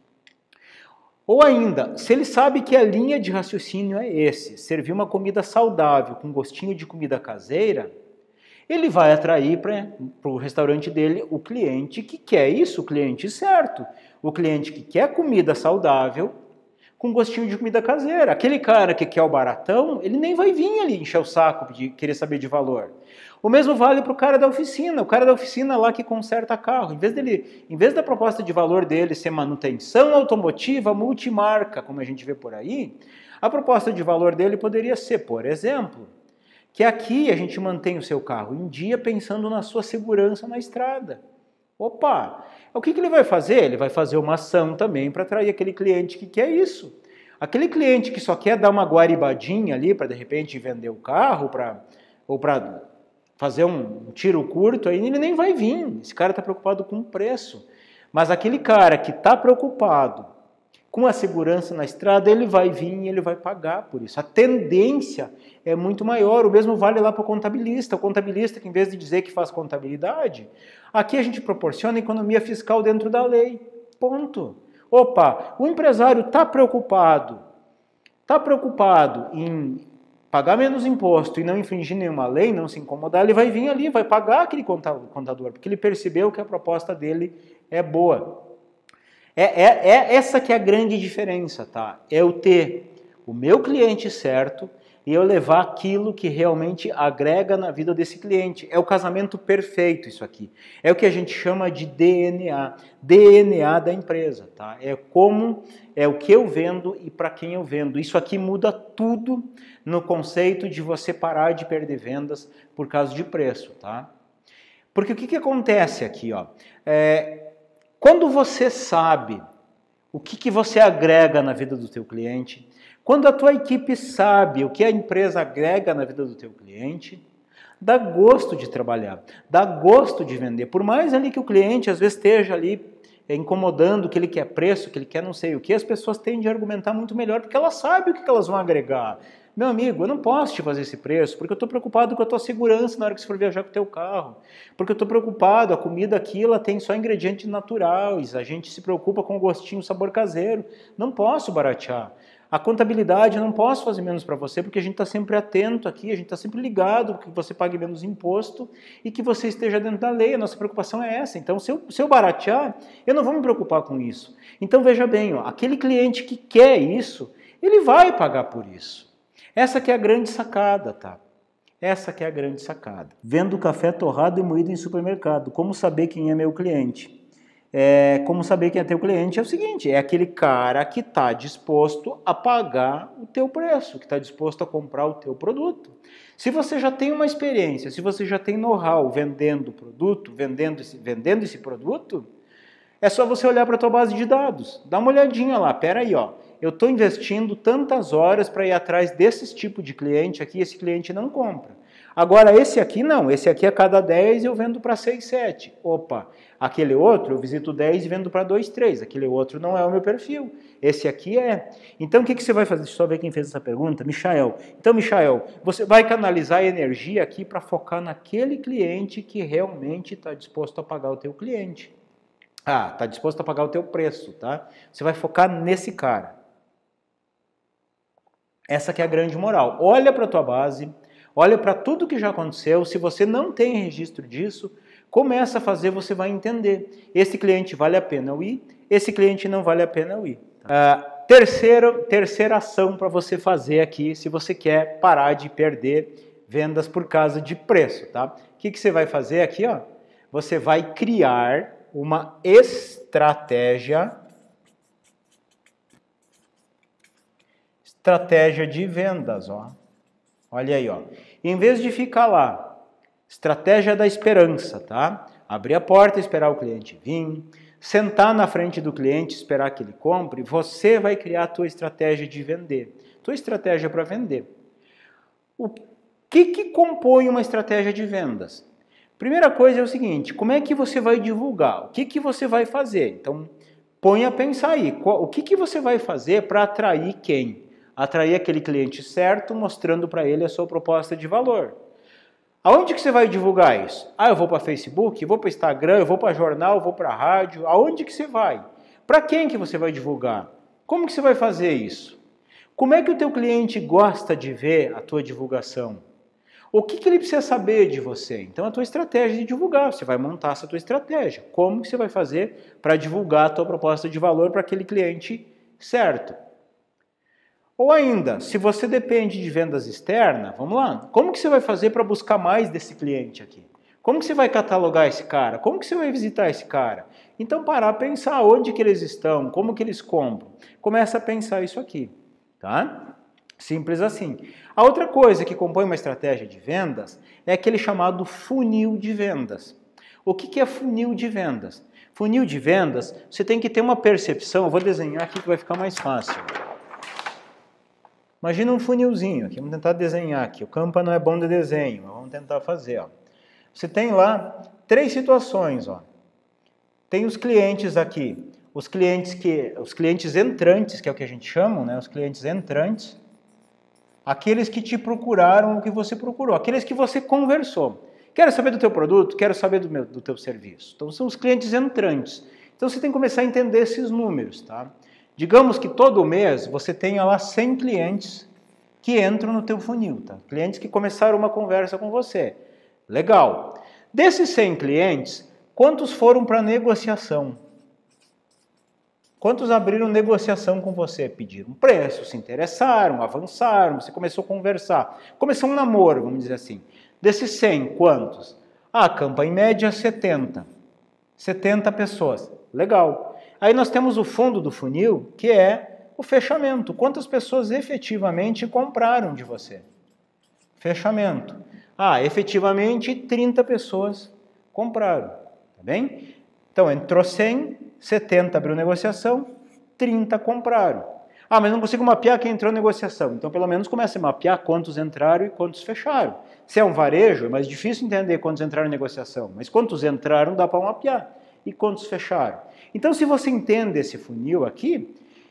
ou ainda, se ele sabe que a linha de raciocínio é esse, servir uma comida saudável com gostinho de comida caseira, ele vai atrair para o restaurante dele o cliente que quer isso, o cliente certo. O cliente que quer comida saudável com gostinho de comida caseira. Aquele cara que quer o baratão, ele nem vai vir ali encher o saco de querer saber de valor. O mesmo vale para o cara da oficina lá que conserta carro. Em vez da proposta de valor dele ser manutenção automotiva multimarca, como a gente vê por aí, a proposta de valor dele poderia ser, por exemplo, que aqui a gente mantém o seu carro em dia pensando na sua segurança na estrada. Opa! O que ele vai fazer? Ele vai fazer uma ação também para atrair aquele cliente que quer isso. Aquele cliente que só quer dar uma guaribadinha ali para de repente vender o carro ou para fazer um tiro curto, aí ele nem vai vir. Esse cara está preocupado com o preço. Mas aquele cara que está preocupado com a segurança na estrada, ele vai vir e ele vai pagar por isso. A tendência é muito maior. O mesmo vale lá para o contabilista. O contabilista que em vez de dizer que faz contabilidade, aqui a gente proporciona economia fiscal dentro da lei. Ponto. Opa, o empresário está preocupado em pagar menos imposto e não infringir nenhuma lei, não se incomodar, ele vai vir ali, vai pagar aquele contador, porque ele percebeu que a proposta dele é boa. Essa que é a grande diferença, tá? É eu ter o meu cliente certo e eu levar aquilo que realmente agrega na vida desse cliente. É o casamento perfeito isso aqui. É o que a gente chama de DNA da empresa, tá? É o que eu vendo e para quem eu vendo. Isso aqui muda tudo no conceito de você parar de perder vendas por causa de preço, tá? Porque o que acontece aqui, ó? Quando você sabe o que você agrega na vida do teu cliente, quando a tua equipe sabe o que a empresa agrega na vida do teu cliente, dá gosto de trabalhar, dá gosto de vender. Por mais ali que o cliente às vezes esteja ali incomodando, que ele quer preço, que ele quer não sei o que, as pessoas tendem a argumentar muito melhor, porque elas sabem o que elas vão agregar. Meu amigo, eu não posso te fazer esse preço, porque eu estou preocupado com a tua segurança na hora que você for viajar com o teu carro. Porque eu estou preocupado, a comida aqui ela tem só ingredientes naturais, a gente se preocupa com o gostinho, o sabor caseiro. Não posso baratear. A contabilidade eu não posso fazer menos para você, porque a gente está sempre atento aqui, a gente está sempre ligado que você pague menos imposto e que você esteja dentro da lei. A nossa preocupação é essa. Então, se eu baratear, eu não vou me preocupar com isso. Então, veja bem, ó, aquele cliente que quer isso, ele vai pagar por isso. Essa que é a grande sacada, tá? Essa que é a grande sacada. Vendo café torrado e moído em supermercado, como saber quem é meu cliente? Como saber quem é teu cliente é o seguinte, é aquele cara que está disposto a pagar o teu preço, que está disposto a comprar o teu produto. Se você já tem uma experiência, se você já tem know-how vendendo produto, vendendo esse produto, é só você olhar para a tua base de dados. Dá uma olhadinha lá, peraí, ó. Eu estou investindo tantas horas para ir atrás desses tipos de cliente aqui, esse cliente não compra. Agora, esse aqui não, esse aqui a cada 10 eu vendo para 6, 7. Opa, aquele outro eu visito 10 e vendo para 2, 3. Aquele outro não é o meu perfil, esse aqui é. Então, o que você vai fazer? Deixa eu só ver quem fez essa pergunta. Michael. Então, Michael, você vai canalizar a energia aqui para focar naquele cliente que realmente está disposto a pagar o teu cliente. Ah, está disposto a pagar o teu preço, tá? Você vai focar nesse cara. Essa que é a grande moral. Olha para a tua base, olha para tudo que já aconteceu. Se você não tem registro disso, começa a fazer, você vai entender. Esse cliente vale a pena eu ir, esse cliente não vale a pena eu ir. Terceira ação para você fazer aqui, se você quer parar de perder vendas por causa de preço, tá? O que você vai fazer aqui, ó? Você vai criar uma estratégia de vendas, ó. Olha aí, ó. Em vez de ficar lá, estratégia da esperança, tá? Abrir a porta, esperar o cliente vir, sentar na frente do cliente, esperar que ele compre, você vai criar a tua estratégia de vender, tua estratégia para vender. O que compõe uma estratégia de vendas? Primeira coisa é o seguinte, como é que você vai divulgar? O que você vai fazer? Então, põe a pensar aí, o que você vai fazer para atrair quem? Atrair aquele cliente certo, mostrando para ele a sua proposta de valor. Aonde que você vai divulgar isso? Ah, eu vou para Facebook, eu vou para Instagram, eu vou para jornal, eu vou para rádio. Aonde que você vai? Para quem que você vai divulgar? Como que você vai fazer isso? Como é que o teu cliente gosta de ver a tua divulgação? O que ele precisa saber de você? Então, a tua estratégia de divulgar, você vai montar essa tua estratégia. Como que você vai fazer para divulgar a tua proposta de valor para aquele cliente certo? Ou ainda, se você depende de vendas externas, vamos lá, como que você vai fazer para buscar mais desse cliente aqui? Como que você vai catalogar esse cara? Como que você vai visitar esse cara? Então, parar a pensar onde que eles estão, como que eles compram. Começa a pensar isso aqui, tá? Simples assim. A outra coisa que compõe uma estratégia de vendas é aquele chamado funil de vendas. O que é funil de vendas? Funil de vendas, você tem que ter uma percepção, eu vou desenhar aqui que vai ficar mais fácil. Imagina um funilzinho aqui, vamos tentar desenhar aqui. O Canva não é bom de desenho, mas vamos tentar fazer. Ó. Você tem lá 3 situações. Ó. Tem os clientes aqui, os clientes entrantes, que é o que a gente chama, né? Os clientes entrantes. Aqueles que te procuraram o que você procurou, aqueles que você conversou. Quero saber do teu produto, quero saber do teu serviço. Então são os clientes entrantes. Então você tem que começar a entender esses números, tá? Digamos que todo mês você tenha lá 100 clientes que entram no teu funil, tá? Clientes que começaram uma conversa com você. Legal. Desses 100 clientes, quantos foram para negociação? Quantos abriram negociação com você? Pediram preço, se interessaram, avançaram, você começou a conversar. Começou um namoro, vamos dizer assim. Desses 100, quantos? Ah, campa em média 70. 70 pessoas. Legal. Aí nós temos o fundo do funil, que é o fechamento. Quantas pessoas efetivamente compraram de você? Fechamento. Ah, efetivamente 30 pessoas compraram. Tá bem? Então, entrou 100, 70 abriu negociação, 30 compraram. Ah, mas não consigo mapear quem entrou em negociação. Então, pelo menos comece a mapear quantos entraram e quantos fecharam. Se é um varejo, é mais difícil entender quantos entraram em negociação. Mas quantos entraram, dá para mapear. E quantos fecharam. Então, se você entende esse funil aqui,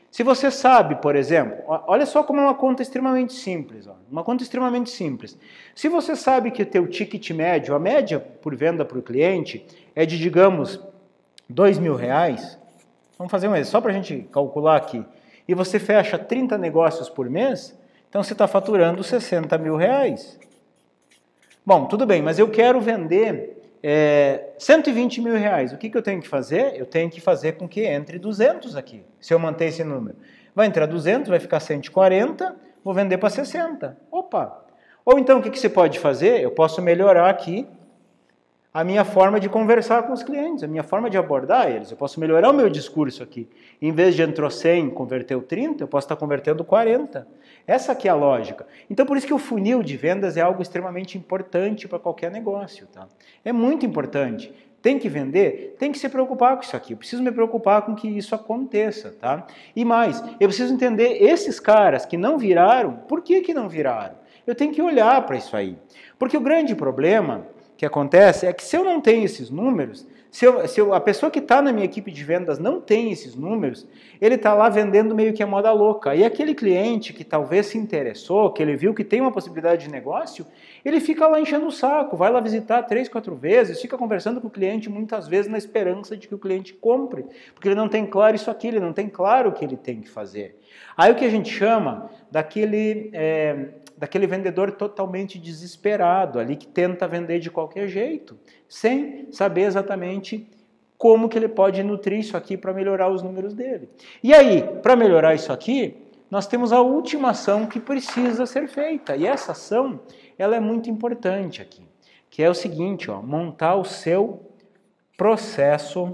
Se você sabe, por exemplo, olha só como é uma conta extremamente simples. Uma conta extremamente simples. Se você sabe que o teu ticket médio, a média por venda para o cliente, é de, digamos, R$2.000, vamos fazer um exemplo, só para a gente calcular aqui, e você fecha 30 negócios por mês, então você está faturando R$60.000. Bom, tudo bem, mas eu quero vender R$120.000. O que eu tenho que fazer? Eu tenho que fazer com que entre 200 aqui, se eu manter esse número. Vai entrar 200, vai ficar 140, vou vender para 60. Opa! Ou então o que você pode fazer? Eu posso melhorar aqui a minha forma de conversar com os clientes, a minha forma de abordar eles. Eu posso melhorar o meu discurso aqui. Em vez de entrou 100 converteu 30, eu posso estar convertendo 40. Essa aqui é a lógica. Então, por isso que o funil de vendas é algo extremamente importante para qualquer negócio. Tá? É muito importante. Tem que vender? Tem que se preocupar com isso aqui. Eu preciso me preocupar com que isso aconteça. Tá? E mais, eu preciso entender esses caras que não viraram, por que não viraram? Eu tenho que olhar para isso aí. Porque o grande problema que acontece é que se eu não tenho esses números, a pessoa que está na minha equipe de vendas não tem esses números, ele está lá vendendo meio que a moda louca. E aquele cliente que talvez se interessou, que ele viu que tem uma possibilidade de negócio, ele fica lá enchendo o saco, vai lá visitar 3, 4 vezes, fica conversando com o cliente muitas vezes na esperança de que o cliente compre, porque ele não tem claro isso aqui, ele não tem claro o que ele tem que fazer. Aí o que a gente chama daquele vendedor totalmente desesperado, ali que tenta vender de qualquer jeito, sem saber exatamente como que ele pode nutrir isso aqui para melhorar os números dele. E aí, para melhorar isso aqui, nós temos a última ação que precisa ser feita, e essa ação ela é muito importante aqui, que é o seguinte, montar o seu processo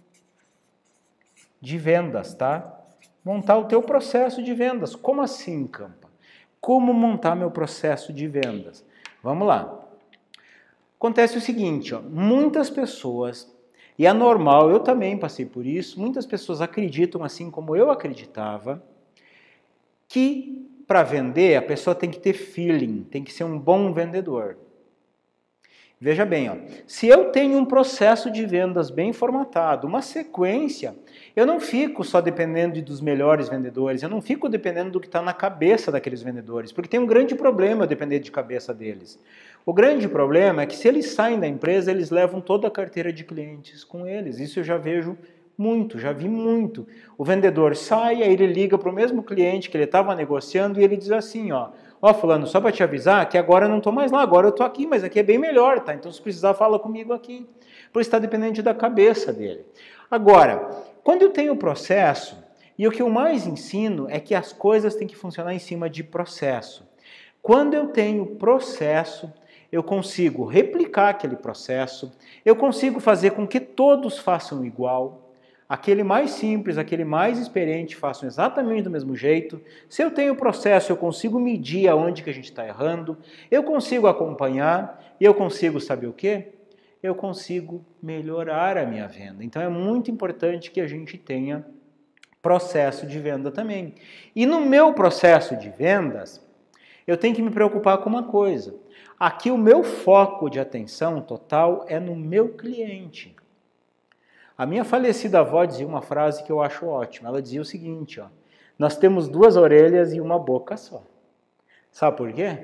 de vendas, tá? Montar o teu processo de vendas. Como assim, Campa? Como montar meu processo de vendas? Vamos lá. Acontece o seguinte, muitas pessoas, e é normal, eu também passei por isso, muitas pessoas acreditam, assim como eu acreditava, que para vender a pessoa tem que ter feeling, tem que ser um bom vendedor. Veja bem, se eu tenho um processo de vendas bem formatado, uma sequência, eu não fico só dependendo dos melhores vendedores, eu não fico dependendo do que está na cabeça daqueles vendedores, porque tem um grande problema eu depender de cabeça deles. O grande problema é que se eles saem da empresa, eles levam toda a carteira de clientes com eles. Isso eu já vejo muito, já vi muito. O vendedor sai, aí ele liga para o mesmo cliente que ele estava negociando e ele diz assim, fulano, só para te avisar que agora eu não estou mais lá, agora eu estou aqui, mas aqui é bem melhor, tá? Então se precisar, fala comigo aqui. Por estar dependente da cabeça dele. Agora, quando eu tenho processo, e o que eu mais ensino é que as coisas têm que funcionar em cima de processo. Quando eu tenho processo, eu consigo replicar aquele processo, eu consigo fazer com que todos façam igual, aquele mais simples, aquele mais experiente façam exatamente do mesmo jeito. Se eu tenho processo, eu consigo medir aonde que a gente está errando, eu consigo acompanhar e eu consigo saber o quê? Eu consigo melhorar a minha venda. Então é muito importante que a gente tenha processo de venda também. E no meu processo de vendas, eu tenho que me preocupar com uma coisa. Aqui o meu foco de atenção total é no meu cliente. A minha falecida avó dizia uma frase que eu acho ótima. Ela dizia o seguinte, nós temos 2 orelhas e uma boca só. Sabe por quê?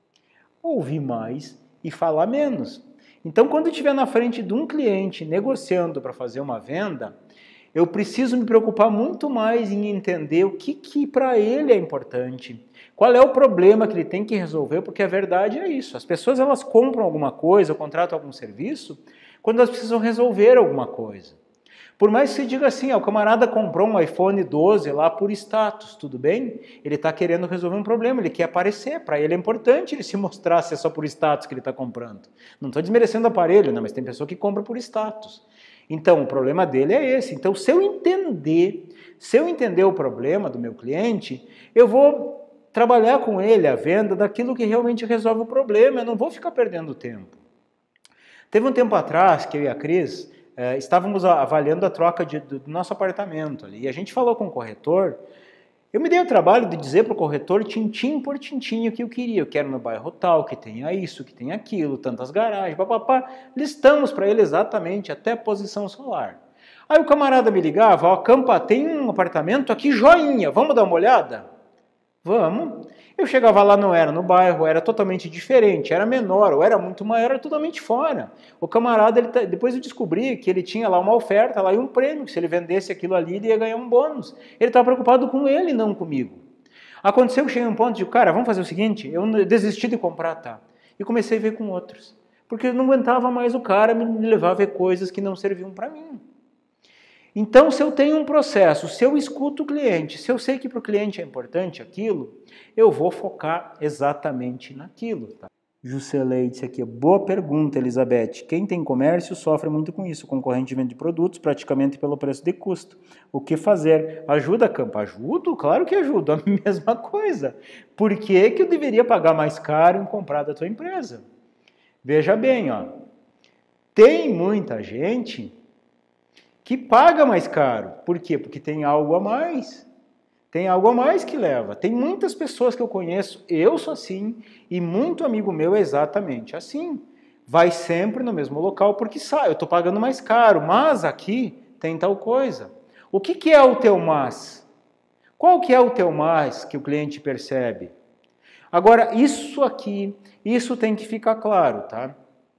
Ouvir mais e falar menos. Então, quando eu estiver na frente de um cliente negociando para fazer uma venda, eu preciso me preocupar muito mais em entender o que para ele é importante. Qual é o problema que ele tem que resolver, porque a verdade é isso. As pessoas elas compram alguma coisa, ou contratam algum serviço, quando elas precisam resolver alguma coisa. Por mais que você diga assim, o camarada comprou um iPhone 12 lá por status, tudo bem? Ele está querendo resolver um problema, ele quer aparecer, para ele é importante ele se mostrar se é só por status que ele está comprando. Não estou desmerecendo o aparelho, mas tem pessoa que compra por status. Então, o problema dele é esse. Então, se eu entender o problema do meu cliente, eu vou trabalhar com ele a venda daquilo que realmente resolve o problema, eu não vou ficar perdendo tempo. Teve um tempo atrás que eu e a Cris estávamos avaliando a troca do nosso apartamento ali, e a gente falou com o corretor. Eu me dei o trabalho de dizer para o corretor tintim por tintim o que eu queria. Eu quero no bairro tal, que tenha isso, que tenha aquilo, tantas garagens, papapá. Listamos para ele exatamente até a posição solar. Aí o camarada me ligava, ó, Campa, tem um apartamento aqui joinha, vamos dar uma olhada? Vamos. Eu chegava lá, não era no bairro, era totalmente diferente, era menor, ou era muito maior, era totalmente fora. O camarada, depois eu descobri que ele tinha lá uma oferta, lá e um prêmio, que se ele vendesse aquilo ali, ele ia ganhar um bônus. Ele estava preocupado com ele, não comigo. Aconteceu que cheguei a um ponto de, cara, vamos fazer o seguinte, eu desisti de comprar, tá? E comecei a ver com outros. Porque eu não aguentava mais o cara me levar a ver coisas que não serviam para mim. Então, se eu tenho um processo, se eu escuto o cliente, se eu sei que para o cliente é importante aquilo, eu vou focar exatamente naquilo. Tá? Juscelei disse aqui, boa pergunta, Elizabeth. Quem tem comércio sofre muito com isso. O concorrente vende produtos praticamente pelo preço de custo. O que fazer? Ajuda, Campo? Ajudo? Claro que ajudo. A mesma coisa. Por que que eu deveria pagar mais caro em comprar da tua empresa? Veja bem, ó. Tem muita gente que paga mais caro. Por quê? Porque tem algo a mais. Tem algo a mais que leva. Tem muitas pessoas que eu conheço, eu sou assim, e muito amigo meu é exatamente assim. Vai sempre no mesmo local porque sabe, eu estou pagando mais caro, mas aqui tem tal coisa. O que é o teu mais? Qual que é o teu mais que o cliente percebe? Agora, isso aqui, isso tem que ficar claro, tá?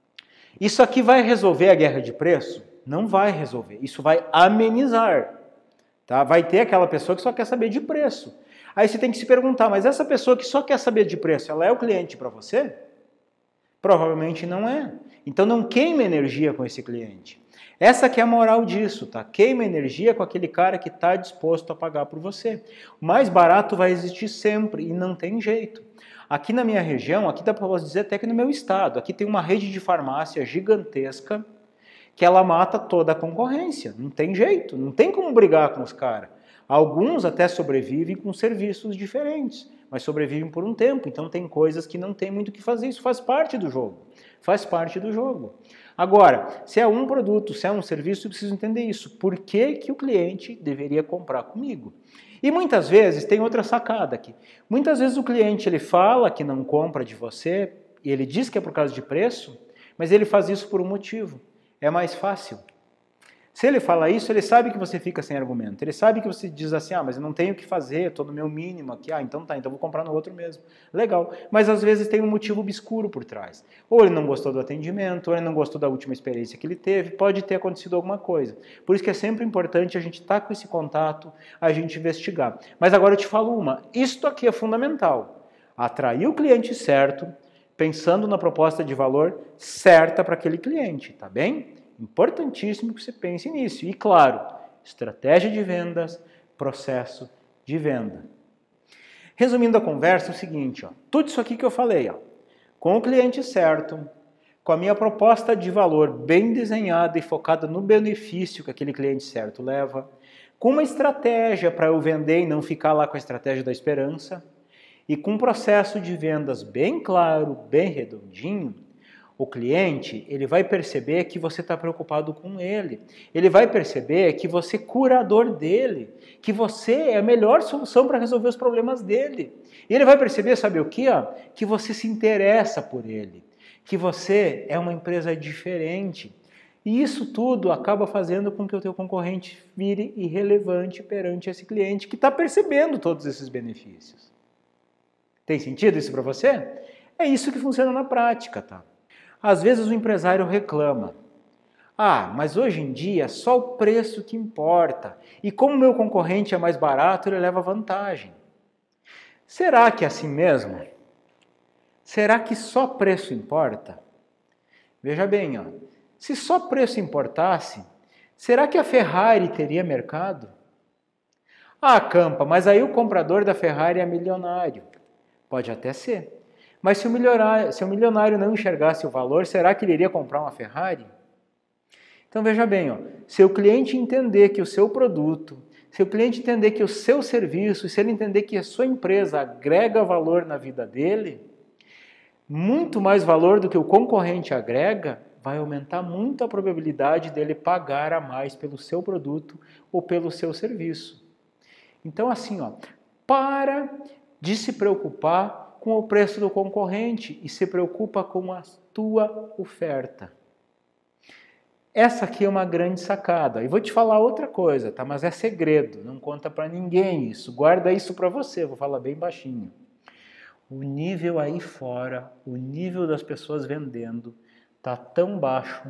Isso aqui vai resolver a guerra de preço? Não vai resolver. Isso vai amenizar. Tá? Vai ter aquela pessoa que só quer saber de preço. Aí você tem que se perguntar, mas essa pessoa que só quer saber de preço, ela é o cliente para você? Provavelmente não é. Então não queime energia com esse cliente. Essa que é a moral disso, tá? Queima energia com aquele cara que está disposto a pagar por você. O mais barato vai existir sempre e não tem jeito. Aqui na minha região, aqui dá para você dizer até que no meu estado, aqui tem uma rede de farmácia gigantesca que ela mata toda a concorrência. Não tem jeito, não tem como brigar com os caras. Alguns até sobrevivem com serviços diferentes, mas sobrevivem por um tempo, então tem coisas que não tem muito o que fazer, isso faz parte do jogo. Faz parte do jogo. Agora, se é um produto, se é um serviço, eu preciso entender isso. Por que que o cliente deveria comprar comigo? E muitas vezes, tem outra sacada aqui, muitas vezes o cliente ele fala que não compra de você, e ele diz que é por causa de preço, mas ele faz isso por um motivo. É mais fácil. Se ele fala isso, ele sabe que você fica sem argumento. Ele sabe que você diz assim, mas eu não tenho o que fazer, estou no meu mínimo aqui. Então tá, então vou comprar no outro mesmo. Legal. Mas às vezes tem um motivo obscuro por trás. Ou ele não gostou do atendimento, ou ele não gostou da última experiência que ele teve. Pode ter acontecido alguma coisa. Por isso que é sempre importante a gente estar com esse contato, a gente investigar. Mas agora eu te falo uma. Isto aqui é fundamental. Atrair o cliente certo, pensando na proposta de valor certa para aquele cliente, tá bem? Importantíssimo que você pense nisso. E claro, estratégia de vendas, processo de venda. Resumindo a conversa, é o seguinte, ó, tudo isso aqui que eu falei, ó, com o cliente certo, com a minha proposta de valor bem desenhada e focada no benefício que aquele cliente certo leva, com uma estratégia para eu vender e não ficar lá com a estratégia da esperança, e com um processo de vendas bem claro, bem redondinho, o cliente ele vai perceber que você está preocupado com ele. Ele vai perceber que você é curador dele, que você é a melhor solução para resolver os problemas dele. E ele vai perceber, sabe o quê? Que você se interessa por ele, que você é uma empresa diferente. E isso tudo acaba fazendo com que o teu concorrente vire irrelevante perante esse cliente que está percebendo todos esses benefícios. Tem sentido isso para você? É isso que funciona na prática, tá? Às vezes o empresário reclama. Mas hoje em dia é só o preço que importa. E como o meu concorrente é mais barato, ele leva vantagem. Será que é assim mesmo? Será que só preço importa? Veja bem, se só preço importasse, será que a Ferrari teria mercado? Campa, mas aí o comprador da Ferrari é milionário. Pode até ser. Mas se o milionário não enxergasse o valor, será que ele iria comprar uma Ferrari? Então veja bem, se o cliente entender que o seu produto, se o cliente entender que o seu serviço, se ele entender que a sua empresa agrega valor na vida dele, muito mais valor do que o concorrente agrega, vai aumentar muito a probabilidade dele pagar a mais pelo seu produto ou pelo seu serviço. Então assim, para de se preocupar com o preço do concorrente e se preocupa com a tua oferta. Essa aqui é uma grande sacada. E vou te falar outra coisa, tá? Mas é segredo, não conta para ninguém isso. Guarda isso para você, vou falar bem baixinho. O nível aí fora, o nível das pessoas vendendo, tá tão baixo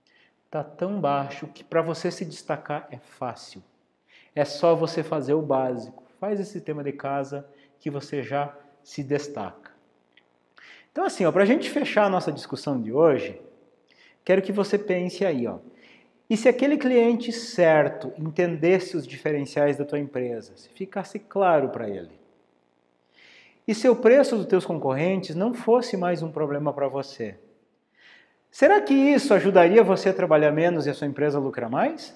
que para você se destacar é fácil. É só você fazer o básico. Faz esse tema de casa que você já se destaca. Então assim, para a gente fechar a nossa discussão de hoje, quero que você pense aí, e se aquele cliente certo entendesse os diferenciais da tua empresa, se ficasse claro para ele? E se o preço dos teus concorrentes não fosse mais um problema para você? Será que isso ajudaria você a trabalhar menos e a sua empresa a lucrar mais?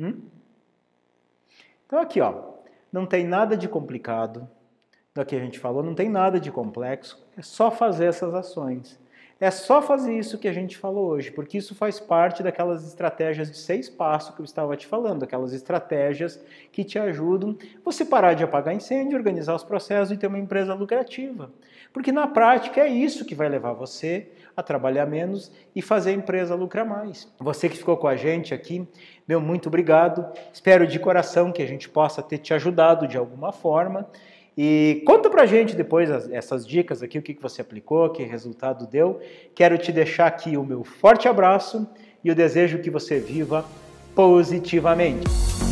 Então aqui, não tem nada de complicado do que a gente falou, não tem nada de complexo, é só fazer essas ações. É só fazer isso que a gente falou hoje, porque isso faz parte daquelas estratégias de 6 passos que eu estava te falando, aquelas estratégias que te ajudam você parar de apagar incêndio, organizar os processos e ter uma empresa lucrativa. Porque na prática é isso que vai levar você a trabalhar menos e fazer a empresa lucrar mais. Você que ficou com a gente aqui, meu muito obrigado. Espero de coração que a gente possa ter te ajudado de alguma forma. E conta pra gente depois essas dicas aqui, o que você aplicou, que resultado deu. Quero te deixar aqui o meu forte abraço e eu desejo que você viva positivamente.